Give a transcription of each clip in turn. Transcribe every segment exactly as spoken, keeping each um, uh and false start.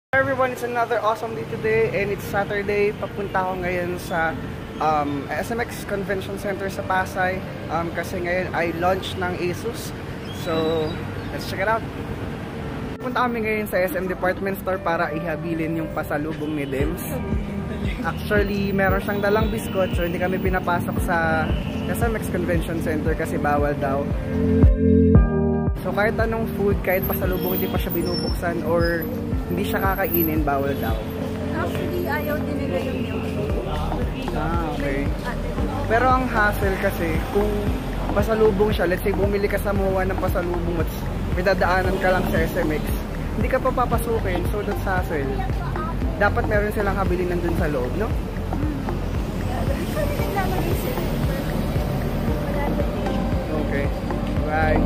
Hi everyone, it's another awesome day today and it's Saturday. Papunta ako ngayon sa um, S M X Convention Center sa Pasay um, kasi ngayon ay launch ng ASUS. So, let's check it out. Papunta kami ngayon sa S M Department Store para ihabilin yung pasalubong ni Dems. Actually, meron siyang dalang biskot so hindi kami pinapasok sa S M X Convention Center kasi bawal daw. So kahit anong food, kahit pasalubong hindi pa siya binubuksan or hindi siya kakainin, bawal daw. Actually, ayaw din nila yung milk. Ah, okay. Pero ang hassle kasi, kung pasalubong siya, let's say bumili ka sa M O A ng pasalubong at may dadaanan ka lang sa S M X, hindi ka pa papasukin, so that's hassle. Dapat meron silang habili nandun sa loob, no? Okay. Bye.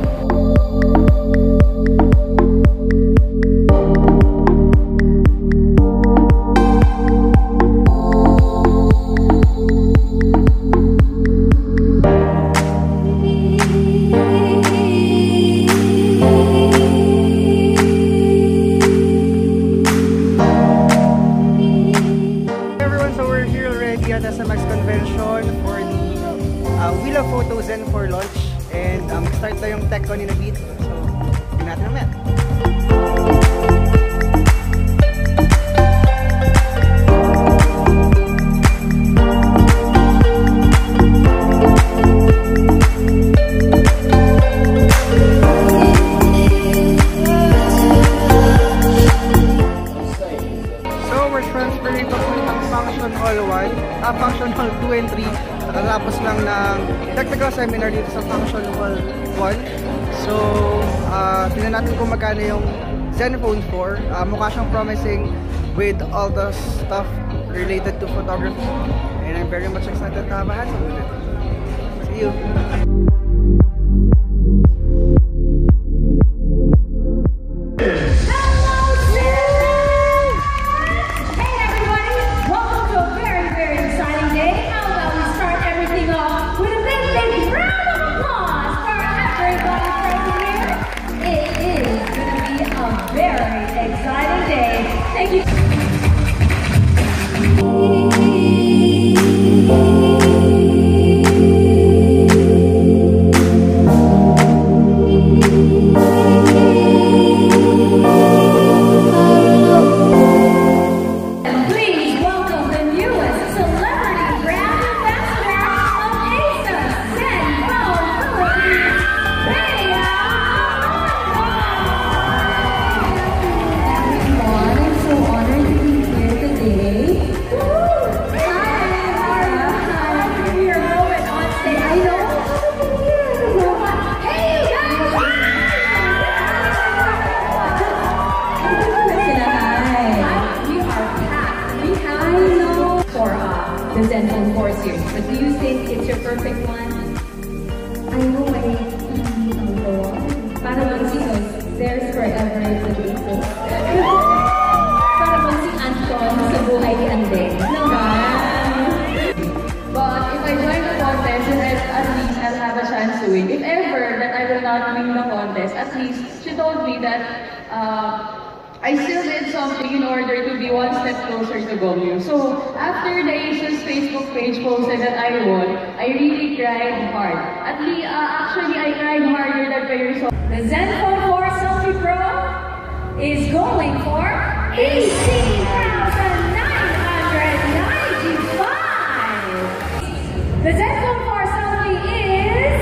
S M X Convention for the uh, Wheel of Photos and for launch and um, start na yung TechCon in a bit, so hindi natin naman. So we're transferring to Function Hall one, ah, Function Hall two and three. Nakatapos lang ng technical seminar dito sa Function Hall one. So, uh, tingnan natin kung magkano yung Zenfone four. Uh, mukha siyang promising with all the stuff related to photography. And I'm very much excited to have a hands-on with it. See you! The Zenfone four series, but do you think it's your perfect one? I know I hindi ang gawa. Para bang si there's forever the basis. Para bang si Anton sa buhay ni Ande. But if I join the contest, then at least I'll have a chance to win. If ever that I will not win the contest, at least she told me that uh, I still did something in order to be one step closer to Gomyu. So, after the ASUS Facebook page posted that I won, I really cried hard. At least, uh, actually, I cried harder than the result. The Zenfone four Selfie Pro is going for eighteen thousand nine hundred ninety-five! The Zenfone four Selfie is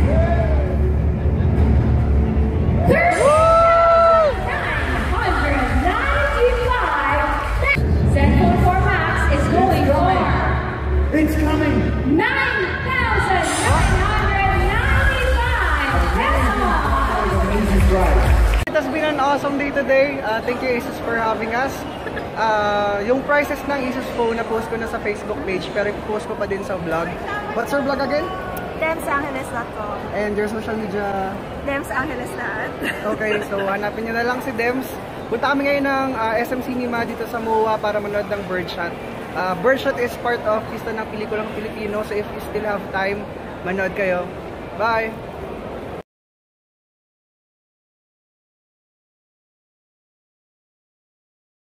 thirteen. It's coming! nine thousand nine hundred ninety-five pesos! It has been an awesome day today. Uh, thank you ASUS for having us. Uh, yung prices ng ASUS phone na-post ko na sa Facebook page pero i-post ko pa din sa vlog. What's your vlog again? dems angeles dot com. And your social media? Dems Angeles lahat. Okay, so hanapin nyo na lang si Dems. Punta kami ngayon ng uh, S M Cinema dito sa M O A para manood ng Birdshot. Uh, Birdshot is part of lista ng pelikulang Pilipino, so if you still have time, manood kayo. Bye!